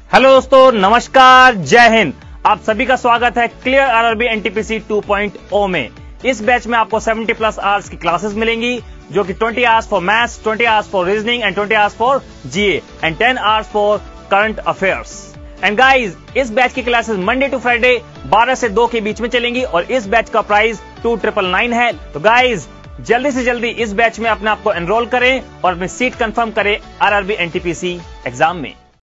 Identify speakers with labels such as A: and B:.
A: Hello दोस्तों, नमस्कार, जय हिंद। आप सभी का स्वागत है क्लियर आरआरबी एनटीपीसी 2.0 में। इस बैच में आपको 70 प्लस आवर्स की क्लासेस मिलेंगी, जो कि 20 hours for maths, 20 hours for reasoning and 20 hours for GA and 10 hours for current affairs. And guys, इस बैच की क्लासेस मंडे टू फ्राइडे 12 से 2 के बीच में चलेंगी और इस बैच का प्राइस 2999 है। तो गाइज, जल्दी से जल्दी इस बैच में अपने आप को एनरोल करें और अपनी सीट कंफर्म करें आरआरबी एनटीपीसी एग्जाम में।